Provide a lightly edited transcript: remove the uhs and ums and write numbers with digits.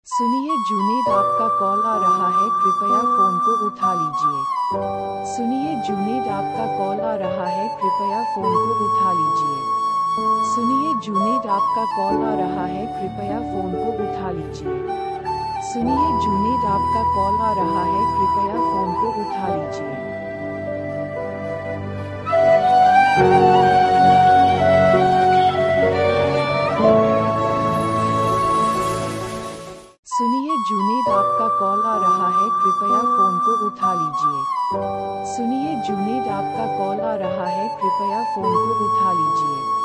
सुनिए जुनेद, आपका कॉल आ रहा है, कृपया फोन को उठा लीजिए। सुनिए जुनेद, आपका कॉल आ रहा है, कृपया फोन को उठा लीजिए। सुनिए जुनेद, आपका कॉल आ रहा है, कृपया फोन को उठा लीजिए। सुनिए जुनेद, आपका कॉल आ रहा है, कृपया फोन को उठा लीजिए। सुनिए जुनेद, आपका कॉल आ रहा है, कृपया फोन को उठा लीजिए। सुनिए जुनेद, आपका कॉल आ रहा है, कृपया फोन को उठा लीजिए।